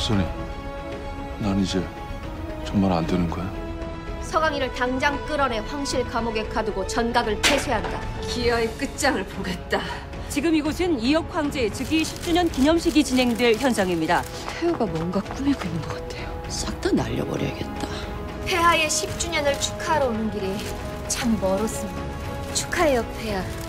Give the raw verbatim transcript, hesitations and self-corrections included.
써니, 난 이제 정말 안 되는 거야? 서강이를 당장 끌어내 황실 감옥에 가두고 전각을 폐쇄한다. 기아의 끝장을 보겠다. 지금 이곳은 이혁 황제의 즉위 십 주년 기념식이 진행될 현장입니다. 태우가 뭔가 꾸미고 있는 것 같아요. 싹 다 날려버려야겠다. 폐하의 십 주년을 축하하러 오는 길이 참 멀었습니다. 축하해요, 폐하.